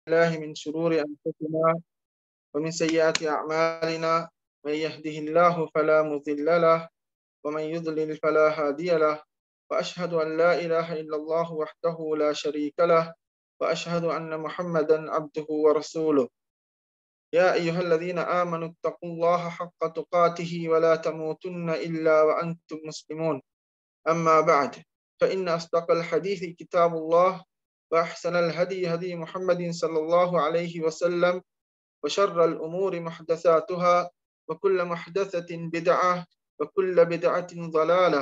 الله من شرور أنفسنا ومن سيئات أعمالنا من يهده الله فلا مضل له ومن يضلل فلا هادي له وأشهد أن لا إله إلا الله وحده لا شريك له وأشهد أن محمدا عبده ورسوله يا أيها الذين آمنوا اتقوا الله حق تقاته ولا تموتن إلا وأنتم مسلمون أما بعد فإن أصدق الحديث كتاب الله وأحسن الهدي هدي محمد صلى الله عليه وسلم وشر الأمور محدثاتها وكل محدثة بدعة وكل بدعة ضلالة.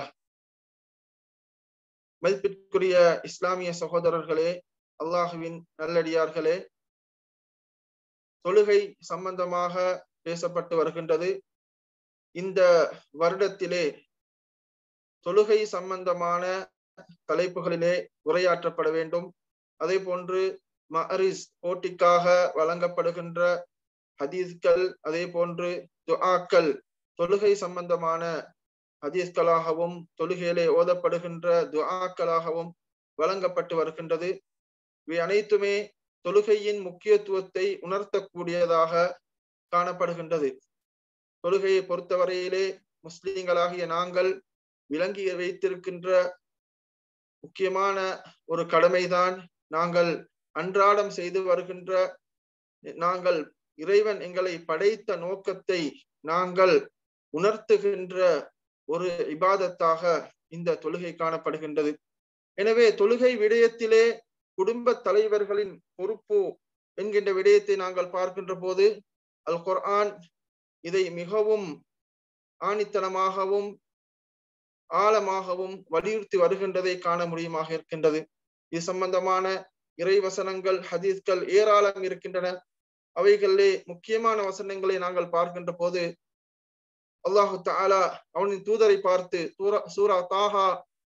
மதிப்பிற்குரிய இஸ்லாமிய சகோதரர்களே, அல்லாஹுவின் நல்லடியார்களே, தொழுகை சம்பந்தமாக பேசப்பட்டு வருகின்றது. இந்த வருடத்திலே தொழுகை சம்பந்தமான தலைப்புகளிலே உரையாற்றப்பட வேண்டும். அதே போன்று மஅரிஸ் போட்டிக்காக வழங்கப்படுகின்ற ஹதீஸ்கள், அதே போன்று துஆக்கள் தொழுகை சம்பந்தமான ஹதீஸ்களாகவும் தொழுகையிலே ஓதப்படுகின்ற துஆக்களாகவும் வழங்கப்பட்டு வருகின்றது. இவை அனைத்துமே தொழுகையின் முக்கியத்துவத்தை உணர்த்தக்கூடியதாக காணப்படுகின்றது. தொழுகையை பொறுத்தவரையிலே முஸ்லிம்களாகிய நாங்கள் விளங்கி வைத்திருக்கின்ற முக்கியமான ஒரு கடமைதான் நாங்கள் அன்றாடம் செய்து வருகின்ற, நாங்கள் இறைவன் எங்களை படைத்த நோக்கத்தை நாங்கள் உணர்த்துகின்ற ஒரு இபாதத்தாக இந்த தொழுகை காணப்படுகின்றது. எனவே தொழுகை விடயத்திலே குடும்ப தலைவர்களின் பொறுப்பு என்கின்ற விடயத்தை நாங்கள் பார்க்கின்ற போது அல் குர்ஆன் இதை மிகவும் ஆணித்தனமாகவும் ஆழமாகவும் வலியுறுத்தி வருகின்றதை காண முடியுமாக இருக்கின்றது. இது சம்பந்தமான இறைவசனங்கள் ஹதீஸ்கள் ஏராளம் இருக்கின்றன. அவைகளிலே முக்கியமான வசனங்களை நாங்கள் பார்க்கின்ற போது அல்லாஹு தஆலா அவனின் தூதரை பார்த்து சூரா தாஹா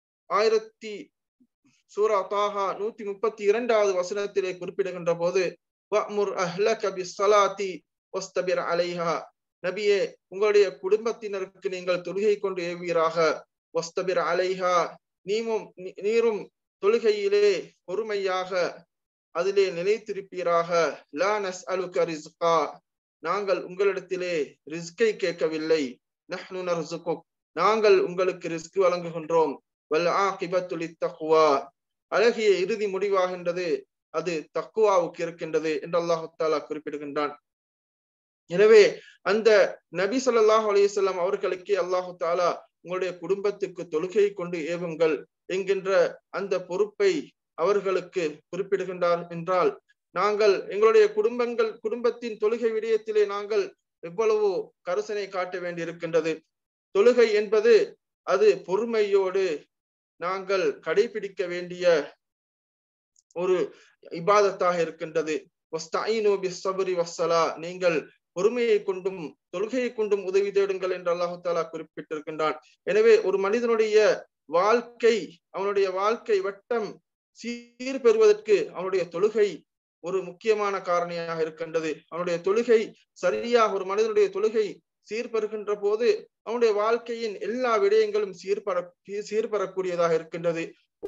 132வது வசனத்திலே குறிப்பிடுகின்ற போது வஅமுர் அஹ்லக பிஸ்ஸலாத்தி வஸ்தபிர் அலைஹா, நபியே உங்களுடைய குடும்பத்தினருக்கு நீங்கள் தொழுகை கொண்டு ஏவுவீராக, வஸ்தபிர் அலைஹா நீரும் தொழுகையிலே பொறுமையாக அதிலே நிலைத்திருப்பீராக, லா நஸ்அலுக ரிஸ்கா நாங்கள் உங்களிடத்திலே ரிஸ்கை கேட்கவில்லை, நஹ்னு நர்சுகுக் நாங்கள் உங்களுக்கு ரிஸ்க் வழங்குகின்றோம், வல் ஆகிபத்து லித்தக்வா அழகிய இறுதி முடிவாகின்றது அது தக்வாவுக்கு இருக்கின்றது என்று அல்லாஹ் தஆலா குறிப்பிடுகின்றான். எனவே அந்த நபி ஸல்லல்லாஹு அலைஹி வஸல்லம் அவர்களுக்கு அல்லாஹ் தஆலா உங்களுடைய குடும்பத்துக்கு தொழுகை கொண்டு ஏவுங்கள் என்கின்ற அந்த பொறுப்பை அவர்களுக்கு குறிப்பிடுகின்றார் என்றால், நாங்கள் எங்களுடைய குடும்பத்தின் தொழுகை விடயத்திலே நாங்கள் எவ்வளவு கரிசனை காட்ட வேண்டி இருக்கின்றது. தொழுகை என்பது அது பொறுமையோடு நாங்கள் கடைபிடிக்க வேண்டிய ஒரு இபாதத்தாக இருக்கின்றது. வஸ்தஈனு பிஸ்ஸப்ரி வஸ்ஸலா நீங்கள் பொறுமையை கொண்டும் தொழுகையை கொண்டும் உதவி தேடுங்கள் என்று அல்லாஹ் தஆலா குறிப்பிட்டிருக்கின்றான். எனவே ஒரு மனிதனுடைய அவனுடைய வாழ்க்கை வட்டம் சீர் பெறுவதற்கு அவனுடைய தொழுகை ஒரு முக்கியமான காரணியாக இருக்கின்றது. அவனுடைய தொழுகை சரியாக ஒரு மனிதனுடைய தொழுகை சீர்பெறுகின்ற போது அவனுடைய வாழ்க்கையின் எல்லா விடயங்களும் சீர்பெறக்கூடியதாக இருக்கின்றது.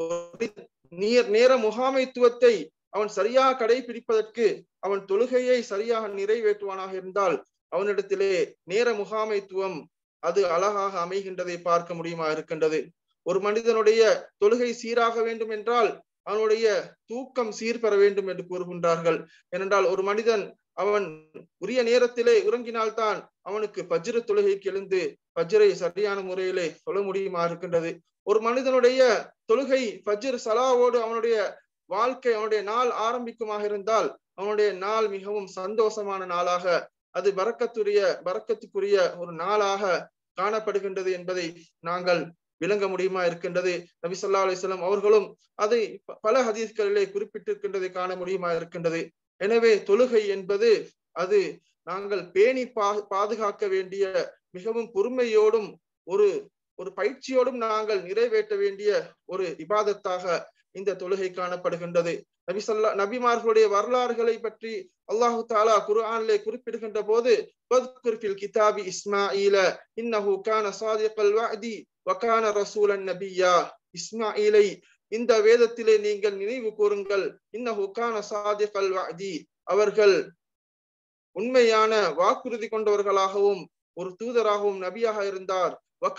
நேர முகாமைத்துவத்தை அவன் சரியாக கடைபிடிப்பதற்கு அவன் தொழுகையை சரியாக நிறைவேற்றுவானாக இருந்தால் அவனிடத்திலே நேர முகாமைத்துவம் அது அழகாக அமைகின்றதை பார்க்க முடியுமா இருக்கின்றது. ஒரு மனிதனுடைய தொழுகை சீராக வேண்டும் என்றால் அவனுடைய தூக்கம் சீர்பெற வேண்டும் என்று கூறுகின்றார்கள். ஏனென்றால் ஒரு மனிதன் அவன் உரிய நேரத்திலே உறங்கினால்தான் அவனுக்கு பஜ்ர் தொழுகைக்கு எழுந்து பஜ்ரை சரியான முறையிலே சொல்ல முடியுமா இருக்கின்றது. ஒரு மனிதனுடைய தொழுகை பஜ்ர் சலாவோடு அவனுடைய வாழ்க்கை அவனுடைய நாள் ஆரம்பிக்குமாக இருந்தால் அவனுடைய நாள் மிகவும் சந்தோஷமான நாளாக அது பரக்கத்துக்குரிய ஒரு நாளாக காணப்படுகின்றது என்பதை நாங்கள் விளங்க முடியுமா இருக்கின்றது. நபி ஸல்லல்லாஹு அலைஹி வஸல்லம் அவர்களும் அதை பல ஹதீஸ்களிலே குறிப்பிட்டிருக்கின்றதை காண முடியுமா இருக்கின்றது. எனவே தொழுகை என்பது அது நாங்கள் பேணி பாதுகாக்க வேண்டிய மிகவும் பொறுமையோடும் ஒரு பயிற்சியோடும் நாங்கள் நிறைவேற்ற வேண்டிய ஒரு இபாதத்தாக இந்த தொழுகை காணப்படுகின்றது. நபிமார்களுடைய வரலாறுகளை பற்றி அல்லாஹு தஆலா குர்ஆனிலே குறிப்பிடுகின்ற போது வத்குர் ஃபில் கிதாபி இஸ்மாஈல இன்னஹு கான சாதிகல் வஅதி வகான ரசூலன் நபியா, இஸ்மாஈலை இந்த வேதத்திலே நீங்கள் நினைவு கூறுங்கள், இன்னஹு கான சாதிகல் வஅதி அவர்கள் உண்மையான வாக்குறுதி கொண்டவர்களாகவும் ஒரு தூதராகவும் நபியாக இருந்தார்.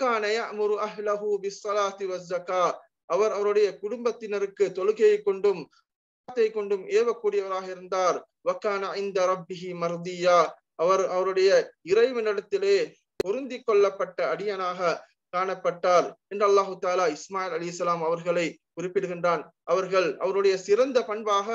அவர் அவருடைய குடும்பத்தினருக்கு தொழுகையை கொண்டும் ஏவக்கூடியவராக இருந்தார். அவர் அவருடைய இறைவனிடத்திலே பொருந்தி கொள்ளப்பட்ட அடியனாக காணப்பட்டார் என்று அல்லாஹு தாலா இஸ்மாயில் அலைஹிஸ்ஸலாம் அவர்களை குறிப்பிடுகின்றான். அவர்கள் அவருடைய சிறந்த பண்பாக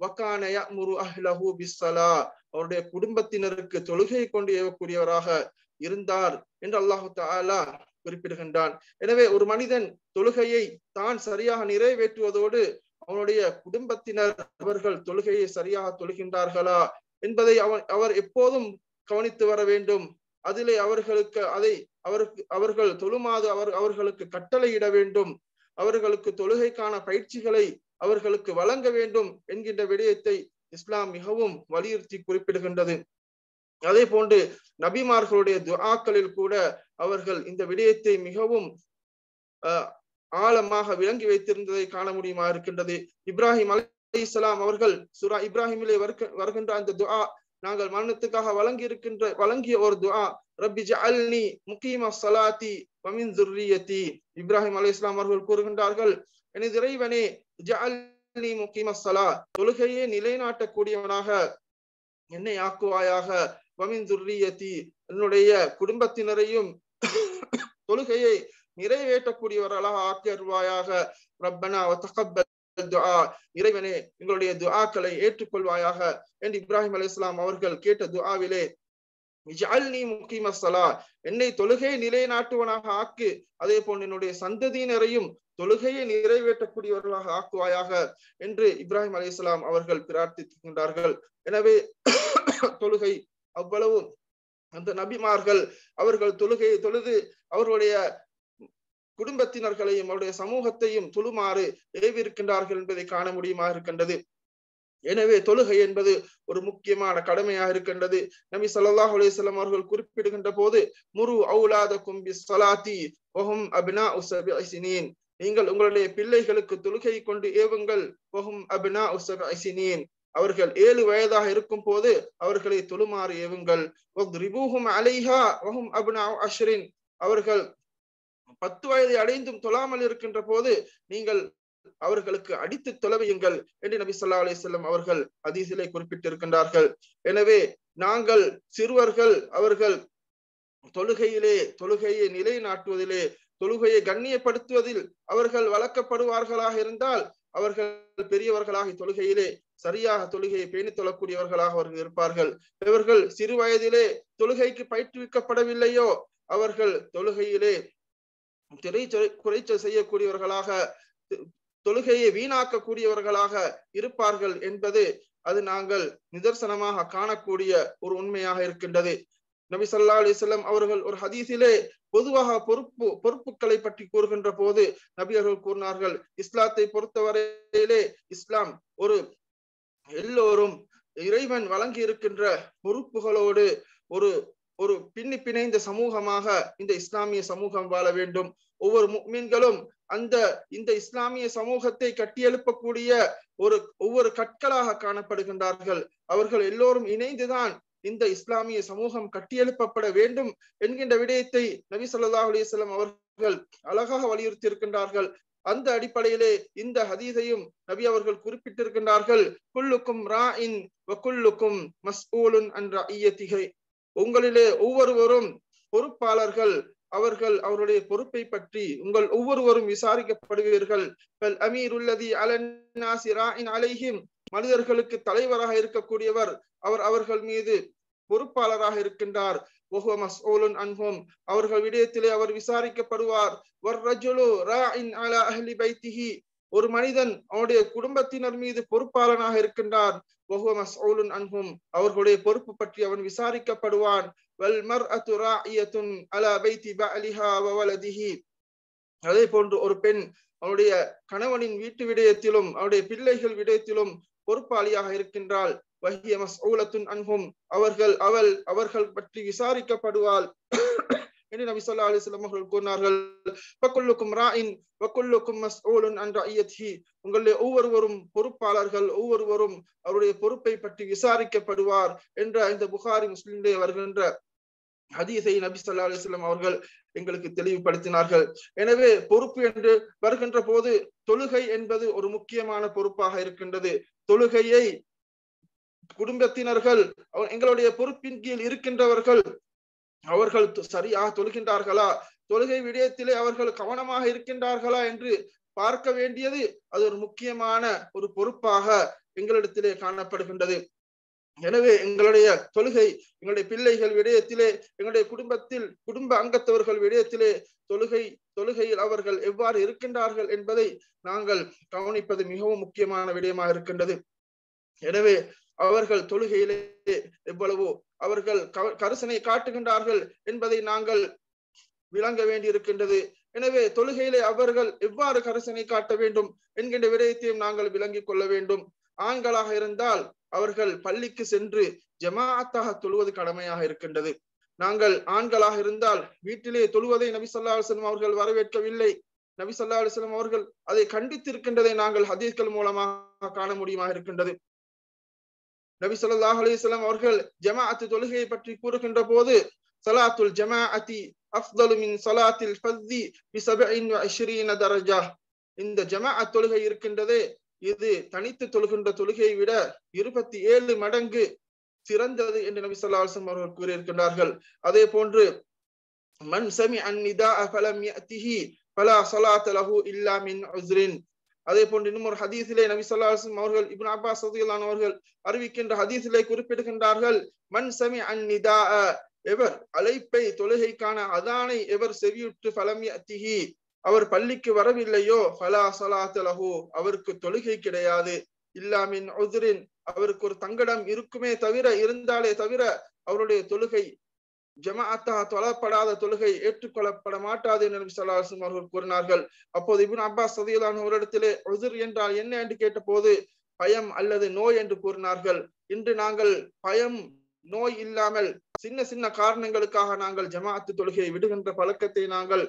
அவருடைய குடும்பத்தினருக்கு தொழுகை கொண்டு ஏவக்கூடியவராக இருந்தார் என்று அல்லாஹு தாலா குறிப்பிடுகின்றான். எனவே ஒரு மனிதன் தொழுகையை தான் சரியாக நிறைவேற்றுவதோடு அவனுடைய குடும்பத்தினர் அவர்கள் தொழுகையை சரியாக தொழுகின்றார்களா என்பதை அவர் எப்போதும் கவனித்து வர வேண்டும். அதிலே அவர்கள் தொழுமாறு அவர்களுக்கு கட்டளையிட வேண்டும். அவர்களுக்கு தொழுகைக்கான பயிற்சிகளை அவர்களுக்கு வழங்க வேண்டும் என்கின்ற விடயத்தை இஸ்லாம் மிகவும் வலியுறுத்தி குறிப்பிடுகின்றது. அதே போன்று நபிமார்களுடைய துஆக்களில் கூட அவர்கள் இந்த விடயத்தை மிகவும் ஆழமாக விளங்கி வைத்திருந்ததை காண முடியுமா இருக்கின்றது. இப்ராஹிம் அலைஹிஸ்ஸலாம் அவர்கள் சூரா இப்ராஹிமிலே வருகின்ற அந்த துஆ நாங்கள் மரணத்துக்காக வழங்கிய ஒரு துஆ, ரப்பி ஜஅல்னி முகீமஸ் ஸலாத்தி வ மின் ذُرِّيَّتِي. இப்ராஹிம் அலைஹிஸ்ஸலாம் அவர்கள் கூறுகின்றார்கள், எனது இறைவனே ஜஅல்னி முகீமஸ் ஸலா, தொழுகையை நிலைநாட்டக்கூடியவனாக என்னை ஆக்குவாயாக, வ மின் ذُرِّيَّتِي, என்னுடைய குடும்பத்தினரையும் தொழுகையை நிறைவேற்றக்கூடியவர்களாக ஆக்கிடுவாயாக. ரப்பனா வ தகப்பல் துஆ, இறைவனே எங்களுடைய துஆக்களை ஏற்றுக்கொள்வாயாக என்று இப்ராஹிம் அலைஹிஸ்ஸலாம் அவர்கள் கேட்ட துஆவிலே இஜ்அல்னி முகீமஸ் ஸலா, என்னை தொழுகை நிலைநாட்டுவனாக ஆக்கு, அதே போன்று என்னுடைய சந்ததியினரையும் தொழுகையை நிறைவேற்றக்கூடியவர்களாக ஆக்குவாயாக என்று இப்ராஹிம் அலைஹிஸ்ஸலாம் அவர்கள் பிரார்த்திக்கின்றார்கள். எனவே தொழுகை அவ்வளவு அந்த நபிமார்கள் அவர்கள் தொழுகையை தொழுது அவர்களுடைய குடும்பத்தினர்களையும் அவருடைய சமூகத்தையும் தொழுமாறு ஏவிருக்கின்றார்கள் என்பதை காண முடியுமா இருக்கின்றது. எனவே தொழுகை என்பது ஒரு முக்கியமான கடமையாக இருக்கின்றது. நபி ஸல்லல்லாஹு அலைஹி வஸல்லம் அவர்கள் குறிப்பிடுகின்ற போது, முரு அவுலாதகும் பிஸ்ஸலாத்தி வஹும் அப்னாஉ சப்இ ஸினீன், நீங்கள் உங்களுடைய பிள்ளைகளுக்கு தொழுகை கொண்டு ஏவுங்கள், வஹும் அப்னாஉ சப்இ ஸினீன், அவர்கள் 7 வயதாக இருக்கும் போது அவர்களை தொழுமாறு ஏவுங்கள், வத்ரிபூஹும் அலைஹா வஹும் அப்னாஉ அஷ்ரின், அவர்கள் 10 வயதை அடைந்தும் தொழாமல் இருக்கின்ற போது நீங்கள் அவர்களுக்கு அடித்து தொலைவையுங்கள் என்று நபி ஸல்லல்லாஹு அலைஹி வஸல்லம் அவர்கள் ஹதீஸிலே குறிப்பிட்டிருக்கின்றார்கள். எனவே நாங்கள் சிறுவர்கள் அவர்கள் தொழுகையை நிலைநாட்டுவதிலே, தொழுகையை கண்ணியப்படுத்துவதில் அவர்கள் வளர்க்கப்படுவார்களாக இருந்தால் அவர்கள் பெரியவர்களாக தொழுகையிலே சரியாக தொழுகையை பேணி தொழக்கூடியவர்களாக அவர்கள் இருப்பார்கள். இவர்கள் சிறு வயதிலே தொழுகைக்கு பயிற்றுவிக்கப்படவில்லையோ அவர்கள் தொழுகையிலே குறைச்சல் செய்யக்கூடியவர்களாக, தொழுகையை வீணாக்கக்கூடியவர்களாக இருப்பார்கள் என்பது அது நாங்கள் நிதர்சனமாக காணக்கூடிய ஒரு உண்மையாக இருக்கின்றது. நபி ஸல்லல்லாஹு அலைஹி வஸல்லம் அவர்கள் ஒரு ஹதீஸிலே பொதுவாக பொறுப்புகளை பற்றி கூறுகின்ற போது நபி அவர்கள் கூறினார்கள், இஸ்லாத்தை பொறுத்தவரையிலே இஸ்லாம் எல்லோரும் இறைவன் வழங்கி இருக்கின்ற பொறுப்புகளோடு ஒரு பிணைந்த சமூகமாக இந்த இஸ்லாமிய சமூகம் வாழ வேண்டும். ஒவ்வொரு முஃமின்களும் இந்த இஸ்லாமிய சமூகத்தை கட்டியெழுப்பக்கூடிய ஒவ்வொரு கற்களாக காணப்படுகின்றார்கள். அவர்கள் எல்லோரும் இணைந்துதான் இந்த இஸ்லாமிய சமூகம் கட்டியெழுப்பப்பட வேண்டும் என்கின்ற விடயத்தை நபி ஸல்லல்லாஹு அலைஹி வஸல்லம் அவர்கள் அழகாக வலியுறுத்தி இருக்கின்றார்கள். அந்த அடிப்படையிலே இந்த ஹதீஸையும் நபி அவர்கள் குறிப்பிட்டிருக்கின்றார்கள், குல்லுக்கும் ராஇன் வ குல்லுக்கும் மஸ்ஊலுன் அன் ரஇயத்திஹி, உங்களிலே ஒவ்வொருவரும் பொறுப்பாளர்கள், அவருடைய பொறுப்பை பற்றி உங்கள் ஒவ்வொருவரும் விசாரிக்கப்படுவீர்கள். அமீருல்லதி அலன்னாசி ராஇன் அலைஹிம், மனிதர்களுக்கு தலைவராக இருக்கக்கூடியவர் அவர்கள் மீது பொறுப்பாளராக இருக்கின்றார். வஹுவ மஸ்ஊலுன் அன்ஹும், அவர்கள் விடயத்திலே அவர் விசாரிக்கப்படுவார். வர்ரஜுலு ராஇன் அலா அஹ்லி பைத்திஹி, ஒரு மனிதன் அவருடைய குடும்பத்தினர் மீது பொறுப்பாளனாக இருக்கின்றார். வஹுவ மஸ்ஊலுன் அன்ஹும், அவர்களுடைய பொறுப்பு பற்றி அவன் விசாரிக்கப்படுவான். வல் மர்அத்து ராஇயத்துன் அலா பைத்தி பஅலிஹா வ வலதிஹி, அதே போன்று ஒரு பெண் அவருடைய கணவனின் வீட்டு விடயத்திலும் அவருடைய பிள்ளைகள் விடயத்திலும் பொறுப்பாளியாக இருக்கின்றாள். வஹிய மஸ்ஊலத்துன் அன்ஹும், அவர்கள் பற்றி விசாரிக்கப்படுவாள். என்று நபி ஸல்லல்லாஹு அலைஹி வஸல்லம் அவர்கள் கூறினார்கள். ஃபகுல்லுக்கும் ராஇன் வகுல்லுக்கும் மஸ்ஊலுன் அன் ரஇயத்திஹி, உங்களுடைய ஒவ்வொருவரும் பொறுப்பாளர்கள், ஒவ்வொருவரும் அவருடைய பொறுப்பை பற்றி விசாரிக்கப்படுவார் என்ற இந்த புகாரி முஸ்லிமிலே வருகின்ற ஹதீஸை நபி ஸல்லல்லாஹு அலைஹி வஸல்லம் அவர்கள் எங்களுக்கு தெளிவுபடுத்தினார்கள். எனவே பொறுப்பு என்று வருகின்ற போது தொழுகை என்பது ஒரு முக்கியமான பொறுப்பாக இருக்கின்றது. தொழுகையை குடும்பத்தினர்கள் எங்களுடைய பொறுப்பின் கீழ் இருக்கின்றவர்கள் அவர்கள் சரியாக தொழுகின்றார்களா, தொழுகை விடயத்திலே அவர்கள் கவனமாக இருக்கின்றார்களா என்று பார்க்க வேண்டியது அது ஒரு முக்கியமான ஒரு பொறுப்பாக எங்களிடத்திலே காணப்படுகின்றது. எனவே எங்களுடைய தொழுகை, எங்களுடைய பிள்ளைகள் விடயத்திலே, எங்களுடைய குடும்ப அங்கத்தவர்கள் விடயத்திலே தொழுகையில் அவர்கள் எவ்வாறு இருக்கின்றார்கள் என்பதை நாங்கள் கவனிப்பது மிகவும் முக்கியமான விடயமாக இருக்கின்றது. எனவே அவர்கள் தொழுகையிலே எவ்வளவோ அவர்கள் கரிசனை காட்டுகின்றார்கள் என்பதை நாங்கள் விளங்க வேண்டியிருக்கின்றது. எனவே தொழுகையிலே அவர்கள் எவ்வாறு கரிசனை காட்ட வேண்டும் என்கின்ற விடயத்தையும் நாங்கள் விளங்கிக் கொள்ள வேண்டும். ஆண்களாக இருந்தால் அவர்கள் பள்ளிக்கு சென்று ஜமாஅத்தாக தொழுவது கடமையாக இருக்கின்றது. நாங்கள் ஆண்களாக இருந்தால் வீட்டிலே தொழுவதை நபி ஸல்லல்லாஹு அலைஹி வஸல்லம் அவர்கள் வரவேற்கவில்லை. நபி ஸல்லல்லாஹு அலைஹி வஸல்லம் அவர்கள் அதை கண்டித்திருக்கின்றதை நாங்கள் ஹதீஸ்கள் மூலமாக காண முடியுமாக இருக்கின்றது. நபி ஸல்லல்லாஹு அலைஹி வஸல்லம் அவர்கள் ஜமாஅத் தொழுகையை பற்றி கூறுகின்ற போது, ஸலாத்துல் ஜமாஅத்தி அஃதலு மின் ஸலாத்தில் ஃபர்தி பி 27 தரஜா, இந்த ஜமாஅத் தொழுகை இருக்கின்றதே இது தனித்து தொழுகின்ற தொழுகையை விட 27 மடங்கு சிறந்தது என்று நபி ஸல்லல்லாஹு அலைஹி வஸல்லம் அவர்கள் கூறியிருக்கின்றார்கள். அதே போன்று மன் சமிஅ அன்-நிதாஅ ஃபலம் யஅதிஹி ஃபலா ஸலாத லஹு இல்லா மின் உஸ்ரின், அதே போன்று இன்னும் ஒரு ஹதீஸிலே நபி ஸல்லல்லாஹு அலைஹி வஸல்லம் அவர்கள் இப்னு அப்பாஸ் ரலியல்லாஹு அன்ஹு அவர்கள் அறிவிக்கின்ற ஹதீஸிலே குறிப்பிடுகின்றார்கள், மன் சமிஅ அன்-நிதாஅ, எவர் அழைப்பை தொழுகைக்கான அதானை எவர் செவியுற்று ஃபலம் யஅதிஹி, அவர் பள்ளிக்கு வரவில்லையோ, ஃபலா ஸலாத லஹு, அவருக்கு தொழுகை கிடையாது, இல்லா மின் உஸ்ரின், அவருக்கு ஒரு தங்கடம் இருக்குமே இருந்தாலே தவிர அவருடைய தொழுகை ஜமாஅத்தாக தொழப்படாத தொழுகை ஏற்றுக்கொள்ளப்பட மாட்டாது என்று நபி ஸல்லல்லாஹு அலைஹி வஸல்லம் அவர்கள் கூறினார்கள். அப்போது இப்னு அப்பாஸ் ரலியல்லாஹு அன்ஹு அவரிடத்திலே உஸ்ர் என்றால் என்ன என்று கேட்டபோது பயம் அல்லது நோய் என்று கூறினார்கள். இன்று நாங்கள் பயம் நோய் இல்லாமல் சின்ன சின்ன காரணங்களுக்காக நாங்கள் ஜமாஅத்து தொழுகையை விடுகின்ற பழக்கத்தை நாங்கள்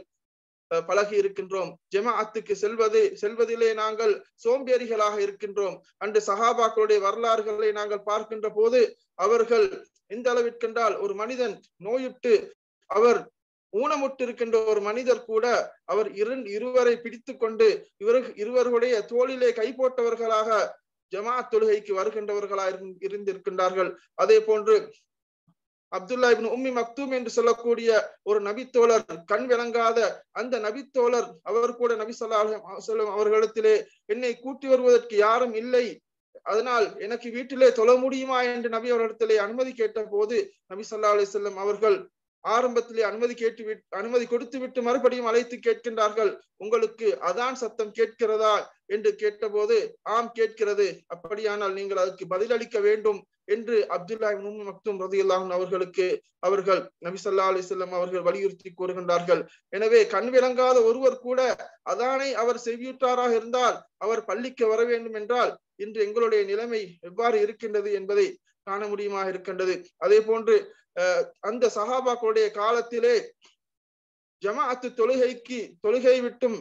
பழகி இருக்கின்றோம். ஜமாஅத்துக்கு செல்வதிலே நாங்கள் சோம்பேறிகளாக இருக்கின்றோம். அன்று சஹாபாக்களுடைய வரலாறுகளை நாங்கள் பார்க்கின்ற போது அவர்கள் எந்த அளவிற்கென்றால் ஒரு மனிதன் நோயுற்று அவர் ஊனமுட்டு இருக்கின்ற ஒரு மனிதர் கூட அவர் இருவரை பிடித்து கொண்டு இருவருடைய தோளிலே கை போட்டவர்களாக ஜமாஅத் தொழுகைக்கு வருகின்றவர்களாக இருந்திருக்கின்றார்கள். அதே போன்று அப்துல்லா இப்னு உம்மி மக்தூம் என்று சொல்லக்கூடிய ஒரு நபித்தோழர், கண் விளங்காத அந்த நபித்தோழர், அவர் கூட நபி ஸல்லல்லாஹு அலைஹி வஸல்லம் அவர்களிடத்திலே என்னை கூட்டி வருவதற்கு யாரும் இல்லை, அதனால் எனக்கு வீட்டிலே தொழ முடியுமா என்று நபி அவர்களிடத்திலே அனுமதி கேட்ட போது நபி ஸல்லல்லாஹு அலைஹி வஸல்லம் அவர்கள் ஆரம்பத்திலே அனுமதி கொடுத்து விட்டு மறுபடியும் அழைத்து கேட்கின்றார்கள், உங்களுக்கு அதான் சத்தம் கேட்கிறதா என்று கேட்டபோது ஆம் கேட்கிறது, அப்படியானால் நீங்கள் அதற்கு பதிலளிக்க வேண்டும் என்று அப்துல்லா இப்னு உம்மி மக்தூம் ரலியல்லாஹு அன்ஹு அவர்களுக்கு அவர்கள் நபி ஸல்லல்லாஹு அலைஹி வஸல்லம் அவர்கள் வலியுறுத்தி கூறுகின்றார்கள். எனவே கண் விளங்காத ஒருவர் கூட அதானை அவர் செவியுற்றாராக இருந்தால் அவர் பள்ளிக்கு வர வேண்டும் என்றால் இன்று எங்களுடைய நிலைமை எவ்வாறு இருக்கின்றது என்பதை காண முடியுமா இருக்கின்றது. அதே போன்று அந்த சஹாபாக்களுடைய காலத்திலே ஜமாஅத்து தொழுகை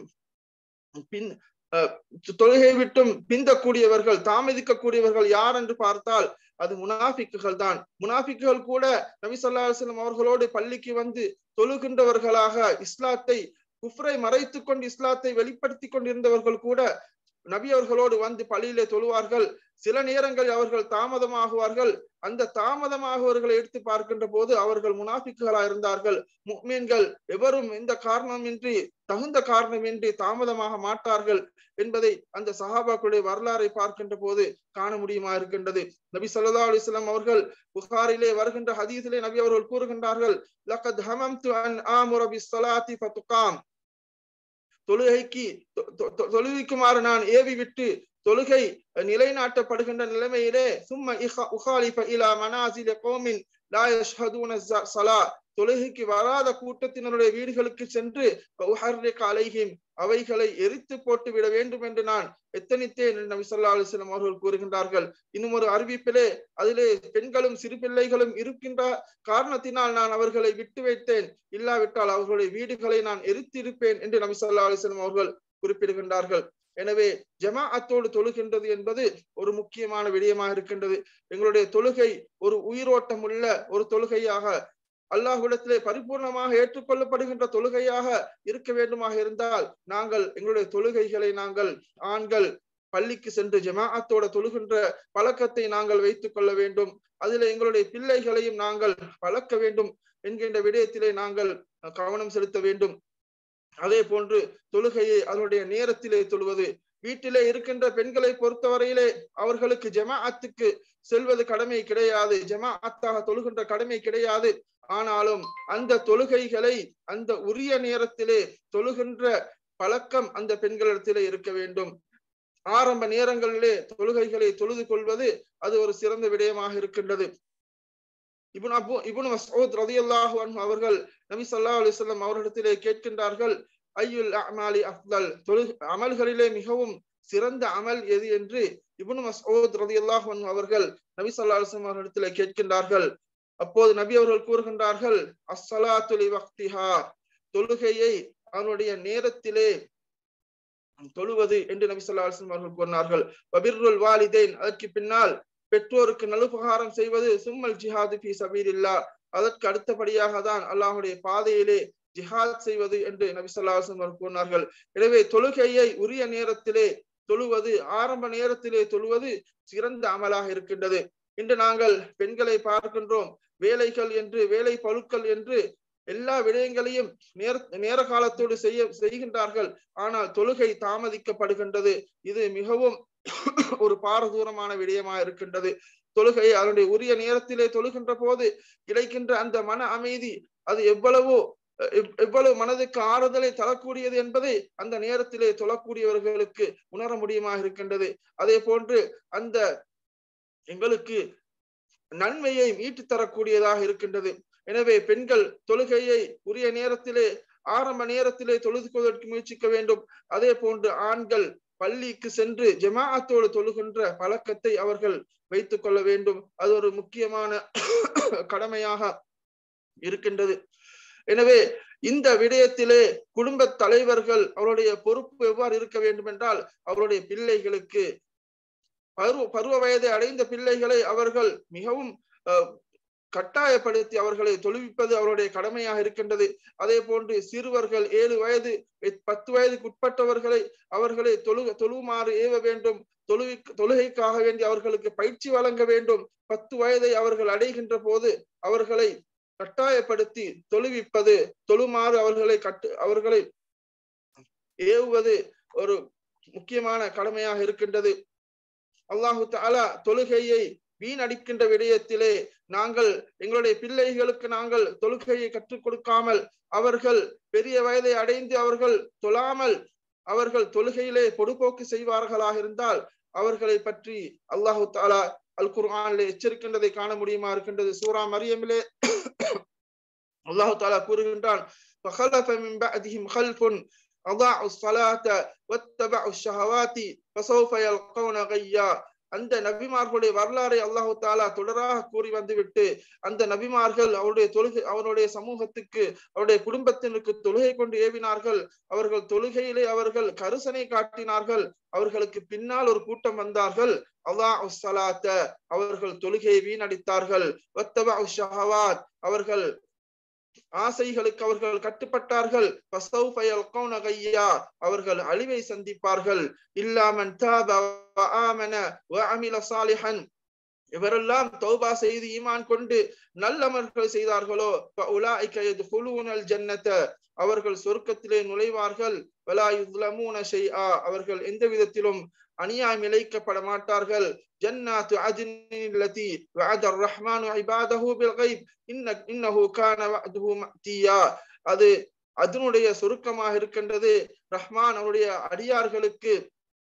விட்டும் பிந்தக்கூடியவர்கள், தாமதிக்கக்கூடியவர்கள் யார் என்று பார்த்தால் அது முனாஃபிக்குகள் தான். முனாஃபிக்குகள் கூட நபி ஸல்லல்லாஹு அலைஹி வஸல்லம் அவர்களோடு பள்ளிக்கு வந்து தொழுகின்றவர்களாக இஸ்லாத்தை குஃப்ரை மறைத்துக் கொண்டு இஸ்லாத்தை வெளிப்படுத்தி கொண்டிருந்தவர்கள் கூட நபி அவர்களோடு வந்து பள்ளியிலே தொழுவார்கள். சில நேரங்களில் அவர்கள் தாமதமாகுவார்கள். அந்த தாமதமாகுவர்களை எடுத்து பார்க்கின்ற போது அவர்கள் முனாஃபிக்குகளா இருந்தார்கள். முஃமின்கள் எவரும் எந்த காரணமின்றி தகுந்த காரணமின்றி தாமதமாக மாட்டார்கள் என்பதை அந்த சஹாபாக்களுடைய வரலாறை பார்க்கின்ற போது காண முடியுமா இருக்கின்றது. நபி ஸல்லல்லாஹு அலைஹி வஸல்லம் அவர்கள் புகாரிலே வருகின்ற ஹதீஸிலே நபி அவர்கள் கூறுகின்றார்கள், லகத் ஹமம்து அன் ஆமுர பிஸ்ஸலாத்தி ஃபதுகாம், தொழுகைக்குமாறு நான் ஏவி விட்டு தொழுகை நிலைநாட்டப்படுகின்ற நிலைமையிலே சும்ம உகாலிஃப இலா மனாசில கௌமின் லா யஷ்ஹதுன ஸலா தொழுகைக்கு வராத கூட்டத்தினருடைய வீடுகளுக்கு சென்று அலைஹிம் அவைகளை எரித்து போட்டு விட வேண்டும் என்று நான் எத்தனித்தேன் என்று நபி ஸல்லல்லாஹு அலைஹி வஸல்லம் அவர்கள் கூறுகின்றார்கள். இன்னும் ஒரு அறிவிப்பிலே அதிலே பெண்களும் சிறு பிள்ளைகளும் இருக்கின்ற காரணத்தினால் நான் அவர்களை விட்டு வைத்தேன், இல்லாவிட்டால் அவர்களுடைய வீடுகளை நான் எரித்திருப்பேன் என்று நபி ஸல்லல்லாஹு அலைஹி வஸல்லம் அவர்கள் குறிப்பிடுகின்றார்கள். எனவே ஜமாஅத்தோடு தொழுகின்றது என்பது ஒரு முக்கியமான விடயமாக இருக்கின்றது. எங்களுடைய தொழுகை ஒரு உயிரோட்டம் உள்ள ஒரு தொழுகையாக, அல்லாஹ்விடத்திலே பரிபூர்ணமாக ஏற்றுக்கொள்ளப்படுகின்ற தொழுகையாக இருக்க வேண்டுமாக இருந்தால் நாங்கள் எங்களுடைய தொழுகைகளை நாங்கள் ஆண்கள் பள்ளிக்கு சென்று ஜமாஅத்தோட தொழுகின்ற பழக்கத்தை நாங்கள் வைத்துக் கொள்ள வேண்டும். அதில் எங்களுடைய பிள்ளைகளையும் நாங்கள் பழக்க வேண்டும் என்கின்ற விடயத்திலே நாங்கள் கவனம் செலுத்த வேண்டும். அதே போன்று தொழுகையை அதனுடைய நேரத்திலே தொழுவது. வீட்டிலே இருக்கின்ற பெண்களை பொறுத்தவரையிலே அவர்களுக்கு ஜமாஅத்துக்கு செல்வது கடமை கிடையாது, ஜமாஅத்தாக தொழுகின்ற கடமை கிடையாது. ஆனாலும் அந்த தொழுகைகளை அந்த உரிய நேரத்திலே தொழுகின்ற பழக்கம் அந்த பெண்களிடத்திலே இருக்க வேண்டும். ஆரம்ப நேரங்களிலே தொழுகைகளை தொழுது கொள்வது அது ஒரு சிறந்த விடயமாக இருக்கின்றது. இப்னு மஸ்ஊத் ரலியல்லாஹு அன்ஹு அவர்கள் நபி ஸல்லல்லாஹு அலைஹி வஸல்லம் அவர்களிடத்திலே கேட்கின்றார்கள், ஐயுல் அமாலி அஃதல், அமல்களிலே மிகவும் சிறந்த அமல் எது என்று இப்னு மஸ்ஊத் ரலியல்லாஹு அன்ஹு அவர்கள் நபி ஸல்லல்லாஹு அலைஹி வஸல்லம் அவர்களிடத்திலே கேட்கின்றார்கள். அப்போது நபி அவர்கள் கூறுகின்றார்கள், அஸ்ஸலாத்து லிவக்திஹா, தொழுகையை அவனுடைய நேரத்திலே தொழுவது என்று நபி ஸல்லல்லாஹு அலைஹி வஸல்லம் அவர்கள் கூறினார்கள். வபிர்ருல் வாலிதைன், அதற்கு பின்னால் பெற்றோருக்கு நலுபகாரம் செய்வது. சும்மல் ஜிஹாது ஃபீ சபீலில்லாஹ், அதற்கு அடுத்தபடியாக தான் அல்லாஹ்வுடைய பாதையிலே ஜிஹாத் செய்வது என்று நபி ஸல்லல்லாஹு அலைஹி வஸல்லம் கூறினார்கள். எனவே தொழுகையை உரிய நேரத்திலே தொழுவது, ஆரம்ப நேரத்திலே தொழுவது சிறந்த அமலாக இருக்கின்றது. இன்று நாங்கள் பெண்களை பார்க்கின்றோம், வேலைகள் என்று, வேலை பழுக்கள் என்று எல்லா விடயங்களையும் நேர காலத்தோடு செய்கின்றார்கள். ஆனால் தொழுகை தாமதிக்கப்படுகின்றது. இது மிகவும் ஒரு பாரதூரமான விடயமாக இருக்கின்றது. தொழுகையை அதனுடைய உரிய நேரத்திலே தொழுகின்ற போது கிடைக்கின்ற அந்த மன அமைதி, அது எவ்வளவு மனதுக்கு ஆறுதலை தரக்கூடியது என்பதை அந்த நேரத்திலே தொழக்கூடியவர்களுக்கு உணர முடியுமாக இருக்கின்றது. அதே போன்று அந்த எங்களுக்கு நன்மையை மீட்டு தரக்கூடியதாக இருக்கின்றது. எனவே பெண்கள் தொழுகையை உரிய நேரத்திலே ஆரம்ப நேரத்திலே தொழுது கொள்வதற்கு முயற்சிக்க வேண்டும். அதே போன்று ஆண்கள் பள்ளிக்கு சென்று ஜமாஅத்தோடு தொழுகின்ற பழக்கத்தை அவர்கள் வைத்துக் கொள்ள வேண்டும். அது ஒரு முக்கியமான கடமையாக இருக்கின்றது. எனவே இந்த விடயத்திலே குடும்ப தலைவர்கள் அவருடைய பொறுப்பு எவ்வாறு இருக்க வேண்டும் என்றால், அவருடைய பிள்ளைகளுக்கு பருவ வயதை அடைந்த பிள்ளைகளை அவர்கள் மிகவும் கட்டாயப்படுத்தி அவர்களை தொழுவிப்பது அவருடைய கடமையாக இருக்கின்றது. அதே போன்று சிறுவர்கள் 7 வயது 10 வயதுக்கு உட்பட்டவர்களை அவர்களை தொழுமாறு ஏவ வேண்டும். தொழுகைக்காக வேண்டி அவர்களுக்கு பயிற்சி வழங்க வேண்டும். 10 வயதை அவர்கள் அடைகின்ற போது அவர்களை கட்டாயப்படுத்தி தொழுவிப்பது, தொழுமாறு அவர்களை ஏவுவது ஒரு முக்கியமான கடமையாக இருக்கின்றது. அல்லாஹு தஆலா தொழுகையை வீணடிக்கின்ற விடயத்திலே நாங்கள் எங்களுடைய பிள்ளைகளுக்கு நாங்கள் தொழுகையை கற்றுக் கொடுக்காமல், அவர்கள் பெரிய வயதை அடைந்து அவர்கள் தொழாமல் அவர்கள் தொழுகையிலே பொடுபோக்கு செய்வார்களாக இருந்தால் அவர்களை பற்றி அல்லாஹு தஆலா அல் குர்ஆனிலே எச்சரிக்கின்றதை காண முடியுமா இருக்கின்றது. சூரா மரியமிலே அல்லாஹு தஆலா கூறுகின்றான், ஃபഖலஃப மின் பஅதிஹிம் கல்ஃபுன் அதாஉ ஸலாத வத்தபஉ ஷஹவாதி ஃபஸௌஃப யல்கௌன கய்யா. அந்த நபிமார்களுடைய வரலாறை அல்லாஹு தஆலா தொடராக கூறி வந்துவிட்டு அந்த நபிமார்கள் அவருடைய சமூகத்துக்கு, அவருடைய குடும்பத்தினருக்கு தொழுகை கொண்டு ஏவினார்கள். அவர்கள் தொழுகையிலே அவர்கள் கருசனை காட்டினார்கள். அவர்களுக்கு பின்னால் ஒரு கூட்டம் வந்தார்கள், அதாஉ ஸலாத, அவர்கள் தொழுகையை வீணடித்தார்கள். வத்தபஉ ஷஹவாத், அவர்கள் ஆசைகளுக்கு அவர்கள் கட்டுப்பட்டார்கள். அவர்கள் அழிவை சந்திப்பார்கள். இல்லாமன் தாப வ ஆமன வ அமில சாலிஹன், இவரெல்லாம் தௌபா செய்து ஈமான் கொண்டு நல்லமல்கள் செய்தார்களோ ஃபஉலாயிக யதுகுலூனல் ஜன்னத, அவர்கள் சொர்க்கத்திலே நுழைவார்கள். வலா யுஸ்லமூன ஷைஆ, அவர்கள் எந்த விதத்திலும் அநியாயம் இழைக்கப்பட மாட்டார்கள். ஜன்னாத்து அத்னின் லதி வஅத அர்-ரஹ்மானு இபாதஹு பில் கைப் இன்னஹு கான வஅதுஹு மஅதியா, அது அதனுடைய சுருக்கமாக இருக்கின்றது. ரஹ்மான் அவருடைய அடியார்களுக்கு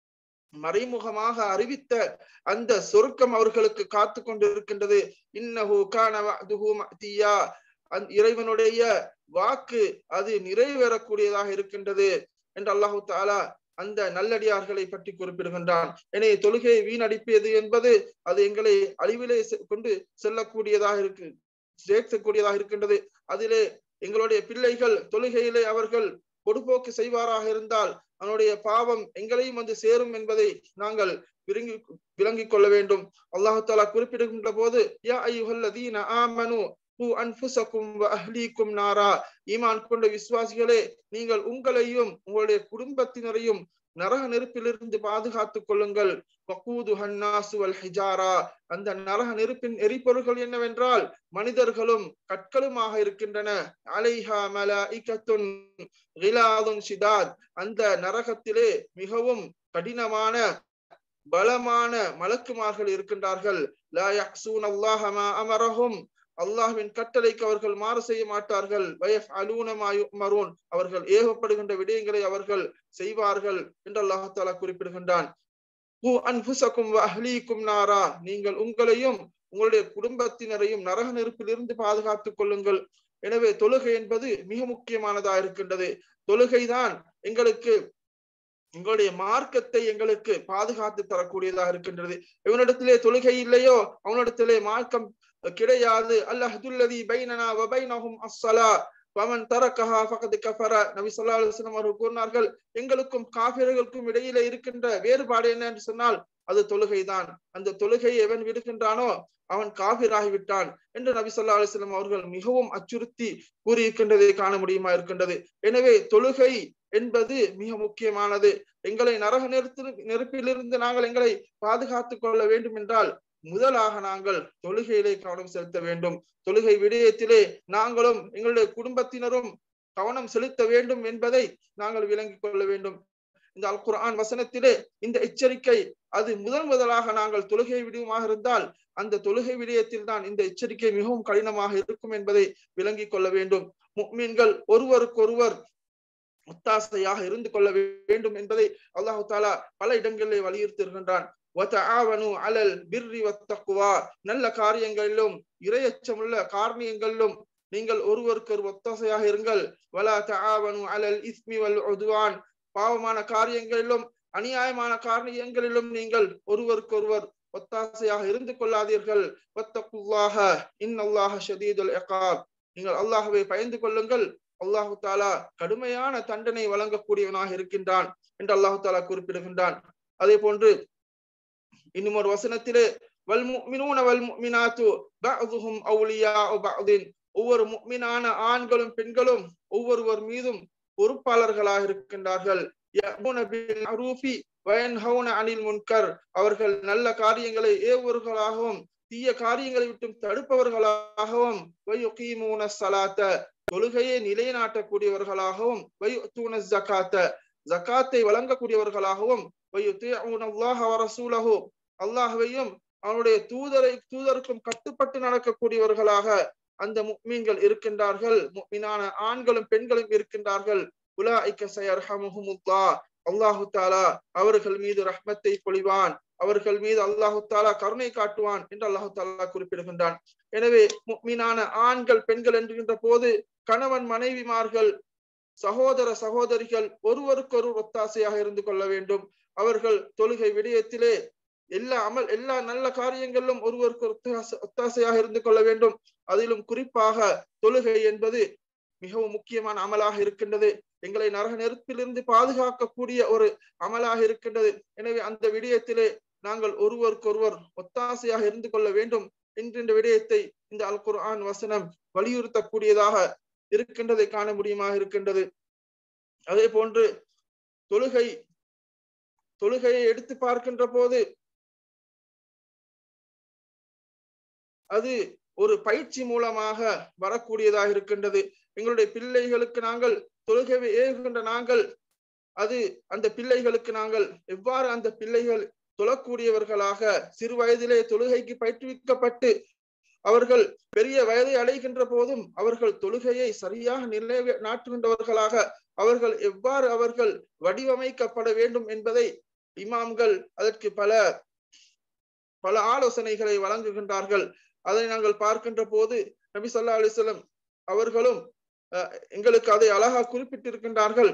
மறைமுகமாக அறிவித்த அந்த சொர்க்கம் அவர்களுக்கு காத்து கொண்டிருக்கின்றது. இன்னஹு கான வஅதுஹு மஅதியா, இறைவனுடைய வாக்கு அது நிறைவேறக்கூடியதாக இருக்கின்றது என்று அல்லாஹு தஆலா அந்த நல்லடியார்களை பற்றி குறிப்பிடுகின்றான். எனவே தொழுகையை வீணடிப்பது என்பது அது எங்களை அழிவிலே கொண்டு செல்லக்கூடியதாக சேர்க்கக்கூடியதாக இருக்கின்றது. அதிலே எங்களுடைய பிள்ளைகள் தொழுகையிலே அவர்கள் பொடுபோக்கு செய்வாராக இருந்தால் அவனுடைய பாவம் எங்களையும் வந்து சேரும் என்பதை நாங்கள் விளங்கிக் கொள்ள வேண்டும். அல்லாஹு தஆலா குறிப்பிடுகின்ற போது, யா அய்யுஹல்லதீன ஆமனு கு அன்ஃபுஸகும் வ அஹ்லீக்கும் நாரா, ஈமான் கொண்ட விசுவாசிகளே, நீங்கள் உங்களையும் உங்களுடைய குடும்பத்தினரையும் நரக நெருப்பிலிருந்து பாதுகாத்துக் கொள்ளுங்கள். வகூதுஹன் நாசு வல் ஹிஜாரா, அந்த நரக நெருப்பின் எரிபொருள்கள் என்னவென்றால் மனிதர்களும் கற்களுமாக இருக்கின்றன. அலைஹா மலாயிகத்துன் கிலாதுன் ஷிதாத், அந்த நரகத்திலே மிகவும் கடினமான பலமான மலக்குமார்கள் இருக்கின்றார்கள். லா யஹ்சூனல்லாஹ மா அமரஹும், அல்லாஹ்வின் கட்டளைக்கு அவர்கள் மாறு செய்ய மாட்டார்கள். வயஃஅலூன மா யுமரூன், அவர்கள் ஏவப்படுகின்ற விடயங்களை அவர்கள் செய்வார்கள் என்று அல்லாஹ் தஆலா குறிப்பிடுகின்றான். கு அன்ஃபுஸகும் வ அஹ்லீக்கும் நாரா, நீங்கள் உங்களையும் உங்களுடைய குடும்பத்தினரையும் நரக நெருப்பிலிருந்து பாதுகாத்துக் கொள்ளுங்கள். எனவே தொழுகை என்பது மிக முக்கியமானதாக இருக்கின்றது. தொழுகைதான் எங்களுடைய மார்க்கத்தை எங்களுக்கு பாதுகாத்து தரக்கூடியதாக இருக்கின்றது. இவனிடத்திலே தொழுகை இல்லையோ அவனிடத்திலே மார்க்கம் கிடையாது. அல்லாஹுல்லதி பைனனா வ பைனஹும் அஸ்ஸலா வமன் தரக்கஹா ஃபகத் கஃபர, நபி ஸல்லல்லாஹு அலைஹி வஸல்லம் அவர்கள் கூறினார்கள், எங்களுக்கும் காஃபிர்களுக்கும் இடையிலே இருக்கின்ற வேறுபாடு என்ன என்று சொன்னால் அது தொழுகைதான். அந்த தொழுகையை எவன் விடுகின்றானோ அவன் காஃபிராகி விட்டான் என்று நபி ஸல்லல்லாஹு அலைஹி வஸல்லம் அவர்கள் மிகவும் அச்சுறுத்தி கூறியிருக்கின்றதை காண முடியுமா இருக்கின்றது. எனவே தொழுகை என்பது மிக முக்கியமானது. எங்களை நரக நெருப்பிலிருந்து நாங்கள் எங்களை பாதுகாத்துக் கொள்ள வேண்டும் என்றால் முதலாக நாங்கள் தொழுகையிலே கவனம் செலுத்த வேண்டும். தொழுகை விடயத்திலே நாங்களும் எங்களுடைய குடும்பத்தினரும் கவனம் செலுத்த வேண்டும் என்பதை நாங்கள் விளங்கிக் கொள்ள வேண்டும். இந்த அல் குர்ஆன் வசனத்திலே இந்த எச்சரிக்கை அது முதலாக நாங்கள் தொழுகை விடுமாக இருந்தால் அந்த தொழுகை விடயத்தில் தான் இந்த எச்சரிக்கை மிகவும் கடினமாக இருக்கும் என்பதை விளங்கிக் கொள்ள வேண்டும். முஃமின்கள் ஒருவருக்கொருவர் ஒத்தாசையாக இருந்து கொள்ள வேண்டும் என்பதை அல்லாஹு தஆலா பல இடங்களிலே வலியுறுத்துகின்றான். வதஆவனு அலல் பிர்ரி வத்தக்வா, நல்ல காரியங்களிலும் இறையச்சமுள்ள காரியங்களிலும் நீங்கள் ஒருவருக்கொருவர் ஒத்தாசையாக இருங்கள். வலா தஆவனு அலல் இஸ்மி வல் உத்வான், பாவமான காரியங்களிலும் அநியாயமான காரியங்களிலும் நீங்கள் ஒருவருக்கொருவர் ஒத்தாசையாக இருந்து கொள்ளாதீர்கள். வத்தகுல்லாஹ இன்னல்லாஹ ஷதீதுல் இகாப், நீங்கள் அல்லாஹ்வை பயந்து கொள்ளுங்கள், அல்லாஹு தஆலா கடுமையான தண்டனை வழங்கக்கூடியவனாக இருக்கின்றான் என்று அல்லாஹு தஆலா குறிப்பிடுகின்றான். அதே போன்று இன்னும் ஒரு வசனத்திலே வல் முஃமினூன வல் முஃமினாத்து பஅதுஹும் அவுலியாஉ பஅதின், ஒவ்வொரு முஃமினான ஆண்களும் பெண்களும் ஒவ்வொருவர் மீதும் பொறுப்பாளர்களாக இருக்கின்றார்கள். யஅமுன பில் மஅரூஃபி வ யன்ஹவுன அனில் முன்கர், அவர்கள் நல்ல காரியங்களை ஏவுவர்களாகவும் தீய காரியங்களை விட்டு தடுப்பவர்களாகவும் வயுகீமூன ஸலாத்த, தொழுகையை நிலைநாட்டக்கூடியவர்களாகவும் வயுத்தூன ஸகாத்த, ஜகாத்தை வழங்கக்கூடியவர்களாகவும் வயுதீஊனல்லாஹ வ ரசூலஹு, அல்லாஹ்வையும் அவனுடைய தூதருக்கும் கட்டுப்பட்டு நடக்கக்கூடியவர்களாக அந்த முஃமின்கள் இருக்கின்றார்கள். முஃமினான ஆண்களும் பெண்களும் இருக்கின்றார்கள். உலாயிக ஸயர்ஹமுஹுமுல்லாஹ், அல்லாஹு தஆலா அவர்கள் மீது ரஹ்மத்தை பொழிவான், அவர்கள் மீது அல்லாஹு தஆலா கருணை காட்டுவான் என்று அல்லாஹு தஆலா குறிப்பிடுகின்றான். எனவே முஃமினான ஆண்கள் பெண்கள் என்கின்ற போது கணவன் மனைவிமார்கள் சகோதர சகோதரிகள் ஒருவருக்கொருவர் ஒத்தாசையாக இருந்து கொள்ள வேண்டும். அவர்கள் தொழுகை விடயத்திலே எல்லா நல்ல காரியங்களிலும் ஒருவருக்கு ஒத்தாசையாக இருந்து கொள்ள வேண்டும். அதிலும் குறிப்பாக தொழுகை என்பது மிகவும் முக்கியமான அமலாக இருக்கின்றது. எங்களை நரக நெருப்பிலிருந்து பாதுகாக்கக்கூடிய ஒரு அமலாக இருக்கின்றது. எனவே அந்த விடயத்திலே நாங்கள் ஒருவருக்கொருவர் ஒத்தாசையாக இருந்து கொள்ள வேண்டும் என்கின்ற விடயத்தை இந்த அல் குர்ஆன் வசனம் வலியுறுத்தக்கூடியதாக இருக்கின்றதை காண முடியுமாக இருக்கின்றது. அதே போன்று தொழுகையை எடுத்து பார்க்கின்ற போது அது ஒரு பயிற்சி மூலமாக வரக்கூடியதாக இருக்கின்றது. எங்களுடைய பிள்ளைகளுக்கு நாங்கள் தொழுகையை ஏறுகின்ற நாங்கள் அந்த பிள்ளைகளுக்கு நாங்கள் எவ்வாறு அந்த பிள்ளைகள் தொழக்கூடியவர்களாக சிறு வயதிலே தொழுகைக்கு பயிற்றுவிக்கப்பட்டு அவர்கள் பெரிய வயதை அடைகின்ற போதும் அவர்கள் தொழுகையை சரியாக நாட்டுகின்றவர்களாக அவர்கள் எவ்வாறு அவர்கள் வடிவமைக்கப்பட வேண்டும் என்பதை இமாம்கள் அதற்கு பல பல ஆலோசனைகளை வழங்குகின்றார்கள். அதை நாங்கள் பார்க்கின்ற போது நபி ஸல்லல்லாஹு அலைஹி வஸல்லம் அவர்களும் எங்களுக்கு அதை அழகா குறிப்பிட்டிருக்கின்றார்கள்.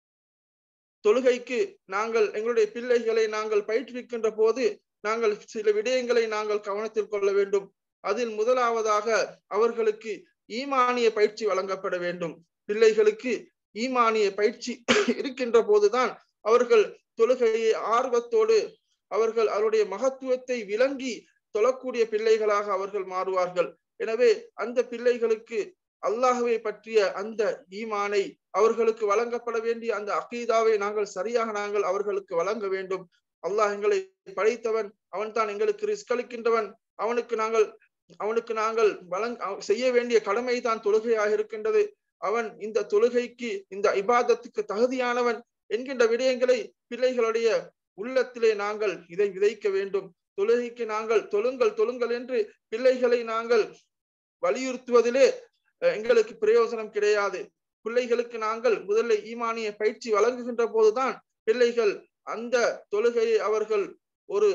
தொழுகைக்கு நாங்கள் எங்களுடைய பிள்ளைகளை நாங்கள் பயிற்றுவிக்கின்ற போது நாங்கள் சில விடயங்களை நாங்கள் கவனத்தில் கொள்ள வேண்டும். அதில் முதலாவதாக அவர்களுக்கு ஈமானிய பயிற்சி வழங்கப்பட வேண்டும். பிள்ளைகளுக்கு ஈமானிய பயிற்சி இருக்கின்ற போதுதான் அவர்கள் தொழுகையை ஆர்வத்தோடு அவர்கள் அவருடைய மகத்துவத்தை விளங்கி தொழக்கூடிய பிள்ளைகளாக அவர்கள் மாறுவார்கள். எனவே அந்த பிள்ளைகளுக்கு அல்லாஹ்வை பற்றிய அந்த ஈமானை அவர்களுக்கு வழங்கப்பட வேண்டிய அந்த அகீதாவை நாங்கள் அவர்களுக்கு வழங்க வேண்டும். அல்லாஹ் எங்களை படைத்தவன், அவன் தான் எங்களுக்கு ரிஸ்க் அளிக்கின்றவன். அவனுக்கு நாங்கள் செய்ய வேண்டிய கடமை தான் தொழுகையாக இருக்கின்றது. அவன் இந்த தொழுகைக்கு இந்த இபாதத்துக்கு தகுதியானவன் என்கின்ற விடயங்களை பிள்ளைகளுடைய உள்ளத்திலே நாங்கள் இதை விதைக்க வேண்டும். தொழுகைக்கு நாங்கள் தொழுங்கள் என்று பிள்ளைகளை நாங்கள் வலியுறுத்துவதிலே எங்களுக்கு பிரயோஜனம் கிடையாது. பிள்ளைகளுக்கு நாங்கள் முதல்ல ஈமானிய பயிற்சி வழங்குகின்ற போதுதான் பிள்ளைகள் அந்த தொழுகையை அவர்கள் ஒரு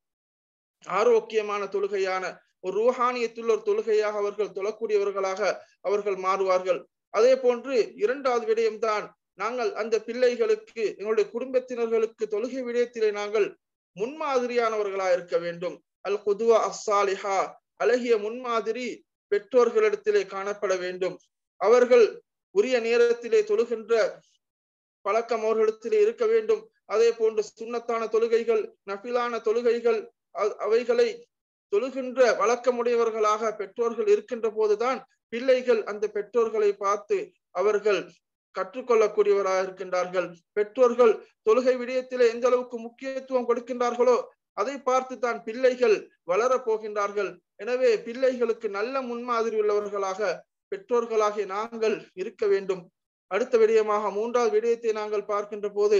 ஆரோக்கியமான தொழுகையான ஒரு ரூஹானியத்துள்ள ஒரு தொழுகையாக அவர்கள் தொழக்கூடியவர்களாக அவர்கள் மாறுவார்கள். அதே போன்று இரண்டாவது விடயம்தான், நாங்கள் அந்த பிள்ளைகளுக்கு எங்களுடைய குடும்பத்தினர்களுக்கு தொழுகை விடயத்திலே நாங்கள் முன்மாதிரியானவர்களாக இருக்க வேண்டும். அல் குதுவா அஸ்ஸாலிஹா, அழகிய முன்மாதிரி பெற்றோர்களிடத்திலே காணப்பட வேண்டும். அவர்கள் உரிய நேரத்திலே தொழுகின்ற பழக்கம் அவர்களிடத்திலே இருக்க வேண்டும். அதே போன்று சுன்னத்தான தொழுகைகள், நஃபிலான தொழுகைகள், அவைகளை தொழுகின்ற வழக்கமுடையவர்களாக பெற்றோர்கள் இருக்கின்ற போதுதான் பிள்ளைகள் அந்த பெற்றோர்களை பார்த்து அவர்கள் கற்றுக்கொள்ளக்கூடியவராக இருக்கின்றார்கள். பெற்றோர்கள் தொழுகை விடயத்திலே எந்த அளவுக்கு முக்கியத்துவம் கொடுக்கின்றார்களோ அதை பார்த்து தான் பிள்ளைகள் வளர போகின்றார்கள். எனவே பிள்ளைகளுக்கு நல்ல முன்மாதிரி உள்ளவர்களாக பெற்றோர்களாகிய நாங்கள் இருக்க வேண்டும். அடுத்த விடயமாக மூன்றாவது விடயத்தை நாங்கள் பார்க்கின்ற போது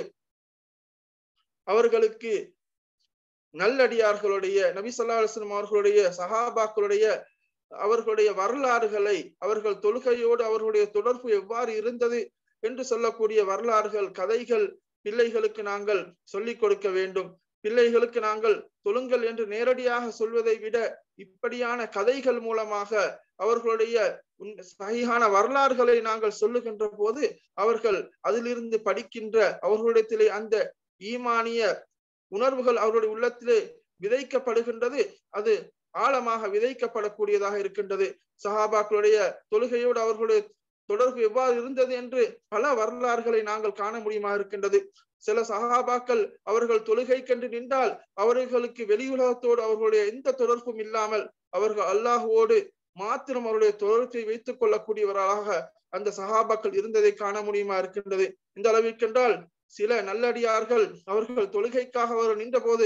அவர்களுக்கு நல்லடியார்களுடைய நபி ஸல்லல்லாஹு அலைஹி வஸல்லம் அவர்களுடைய சஹாபாக்களுடைய அவர்களுடைய வரலாறுகளை, அவர்கள் தொழுகையோடு அவர்களுடைய தொடர்பு எவ்வாறு இருந்தது என்று சொல்லக்கூடிய வரலாறுகள், கதைகள் பிள்ளைகளுக்கு நாங்கள் சொல்லிக் கொடுக்க வேண்டும். பிள்ளைகளுக்கு நாங்கள் தொழுங்கள் என்று நேரடியாக சொல்வதை விட இப்படியான கதைகள் மூலமாக அவர்களுடைய சஹீஹான வரலாறுகளை நாங்கள் சொல்லுகின்ற போது அவர்கள் அதிலிருந்து படிக்கின்ற அவர்களிடத்திலே அந்த ஈமானிய உணர்வுகள் அவருடைய உள்ளத்திலே விதைக்கப்படுகின்றது. அது ஆழமாக விதைக்கப்படக்கூடியதாக இருக்கின்றது. சஹாபாக்களுடைய தொழுகையோடு அவர்களுடைய தொடர்பு எவ்வாறு இருந்தது என்று பல வரலாறுகளை நாங்கள் காண முடியுமா இருக்கின்றது. சில சஹாபாக்கள் அவர்கள் தொழுகைக்கென்று நின்றால் அவர்களுக்கு வெளியுலகத்தோடு அவர்களுடைய எந்த தொடர்பும் இல்லாமல் அவர்கள் அல்லாஹுவோடு மாத்திரம் அவருடைய தொடர்பை வைத்துக் கொள்ளக்கூடியவர்களாக அந்த சஹாபாக்கள் இருந்ததை காண முடியுமா இருக்கின்றது. இந்த அளவிற்கென்றால் சில நல்லடியார்கள் அவர்கள் தொழுகைக்காக அவர்கள் நின்ற போது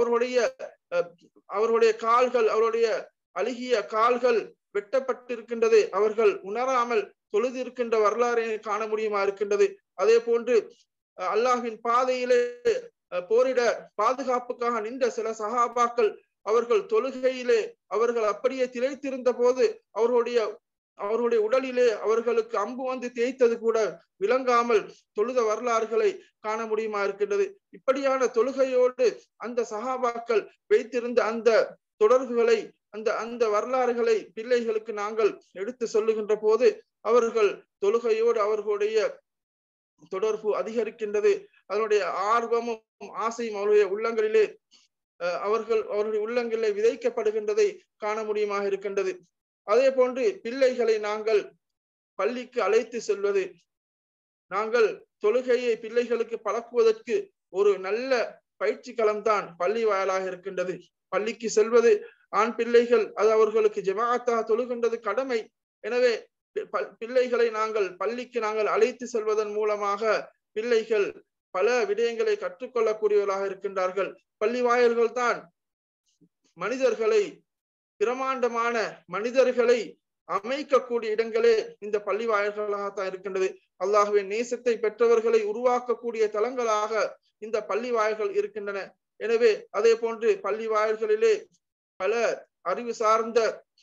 அவர்களுடைய கால்கள், அவருடைய அழுகிய கால்கள் வெட்டப்பட்டிருக்கின்றது. அவர்கள் உணராமல் தொழுது இருக்கின்ற வரலாறை காண முடியுமா இருக்கின்றது. அதே போன்று அல்லாஹ்வின் பாதையிலே போரிட பாதுகாப்புக்காக நின்ற சில சஹாபாக்கள் அவர்கள் தொழுகையிலே அவர்கள் அப்படியே திளைத்திருந்த போது அவர்களுடைய உடலிலே அவர்களுக்கு அம்பு வந்து தேய்த்தது கூட விளங்காமல் தொழுத வரலாறுகளை காண முடியுமா இருக்கின்றது. இப்படியான தொழுகையோடு அந்த சஹாபாக்கள் வைத்திருந்த அந்த தொடர்புகளை, அந்த வரலாறுகளை பிள்ளைகளுக்கு நாங்கள் எடுத்து சொல்லுகின்ற போது அவர்கள் தொழுகையோடு அவர்களுடைய தொடர்பு அதிகரிக்கின்றது. அதனுடைய ஆர்வமும் ஆசையும் அவருடைய உள்ளங்களிலே அவருடைய உள்ளங்களிலே விதைக்கப்படுகின்றதை காண முடியுமாக இருக்கின்றது. அதே போன்று பிள்ளைகளை நாங்கள் பள்ளிக்கு அழைத்து செல்வது, நாங்கள் தொழுகையை பிள்ளைகளுக்கு பழக்குவதற்கு ஒரு நல்ல பயிற்சி களம்தான் பள்ளி வாயிலாக இருக்கின்றது. பள்ளிக்கு செல்வது ஆண் பிள்ளைகள் அது அவர்களுக்கு ஜமாஅத்தாக தொழுகின்றது கடமை. எனவே பிள்ளைகளை நாங்கள் பள்ளிக்கு நாங்கள் அழைத்து செல்வதன் மூலமாக பிள்ளைகள் பல விடயங்களை கற்றுக்கொள்ளக்கூடியவர்களாக இருக்கின்றார்கள். பள்ளி வாயில்கள் தான் மனிதர்களை, பிரமாண்டமான மனிதர்களை அமைக்கக்கூடிய இடங்களே இந்த பள்ளி வாயில்களாகத்தான் இருக்கின்றது. அல்லாஹ்வின் நேசத்தை பெற்றவர்களை உருவாக்கக்கூடிய தலங்களாக இந்த பள்ளி வாயில்கள் இருக்கின்றன. எனவே அதே போன்று பள்ளி வாயில்களிலே பல அறிவு சார்ந்த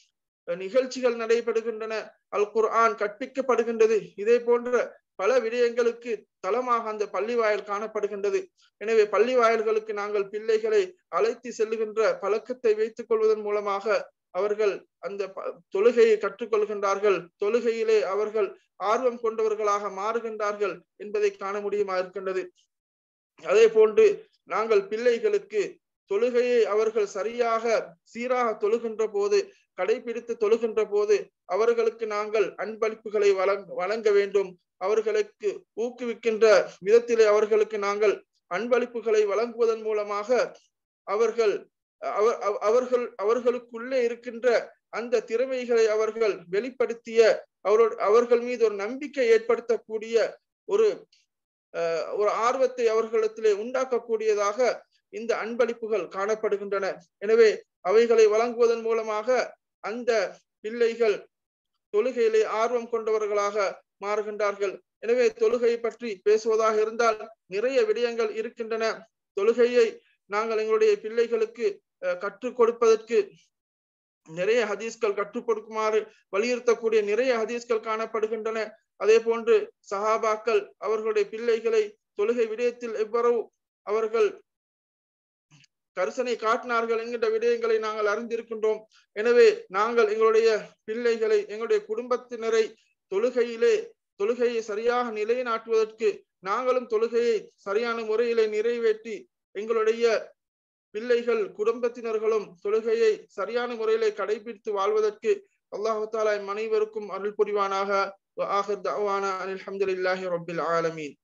நிகழ்ச்சிகள் நடைபெறுகின்றன, அல் குர்ஆன் கற்பிக்கப்படுகின்றது. இதே போன்ற பல விடயங்களுக்கு தளமாக அந்த பள்ளி வாயில் காணப்படுகின்றது. எனவே பள்ளி வாயில்களுக்கு நாங்கள் பிள்ளைகளை அழைத்து செல்லுகின்ற பழக்கத்தை வைத்துக் கொள்வதன் மூலமாக அவர்கள் அந்த தொழுகையை கற்றுக்கொள்கின்றார்கள், தொழுகையிலே அவர்கள் ஆர்வம் கொண்டவர்களாக மாறுகின்றார்கள் என்பதை காண முடியுமா இருக்கின்றது. அதே போன்று நாங்கள் பிள்ளைகளுக்கு தொழுகையை அவர்கள் சரியாக சீராக தொழுகின்ற போது, கடைபிடித்து தொழுகின்ற போது அவர்களுக்கு நாங்கள் அன்பளிப்புகளை வழங்க வேண்டும். அவர்களுக்கு ஊக்குவிக்கின்ற விதத்திலே அவர்களுக்கு நாங்கள் அன்பளிப்புகளை வழங்குவதன் மூலமாக அவர்களுக்குள்ளே இருக்கின்ற அந்த திறமைகளை அவர்கள் வெளிப்படுத்திய அவர்கள் மீது ஒரு நம்பிக்கை ஏற்படுத்தக்கூடிய ஒரு ஆர்வத்தை அவர்களிடத்திலே உண்டாக்கக்கூடியதாக இந்த அன்பளிப்புகள் காணப்படுகின்றன. எனவே அவைகளை வழங்குவதன் மூலமாக அந்த பிள்ளைகள் தொழுகையிலே ஆர்வம் கொண்டவர்களாக மாறுகின்றார்கள். எனவே தொழுகையை பற்றி பேசுவதாக இருந்தால் நிறைய விடயங்கள் இருக்கின்றன. தொழுகையை நாங்கள் எங்களுடைய பிள்ளைகளுக்கு கற்றுக் கொடுப்பதற்கு நிறைய ஹதீஸ்கள் கற்றுக் கொடுக்குமாறு வலியுறுத்தக்கூடிய நிறைய ஹதீஸ்கள் காணப்படுகின்றன. அதே போன்று சஹாபாக்கள் அவர்களுடைய பிள்ளைகளை தொழுகை விடயத்தில் எவ்வளவு அவர்கள் கரிசனை காட்டினார்கள் என்கின்ற விடயங்களை நாங்கள் அறிந்திருக்கின்றோம். எனவே நாங்கள் எங்களுடைய பிள்ளைகளை, எங்களுடைய குடும்பத்தினரை தொழுகையை சரியாக நிலைநாட்டுவதற்கு நாங்களும் தொழுகையை சரியான முறையிலே நிறைவேற்றி எங்களுடைய பிள்ளைகள் குடும்பத்தினர்களும் தொழுகையை சரியான முறையிலே கடைபிடித்து வாழ்வதற்கு அல்லாஹு தஆலா அனைவருக்கும் அருள் புரிவானாக. வஆகிர் தஅவானா அல்ஹம்துலில்லாஹி ரப்பில் ஆலமீன்.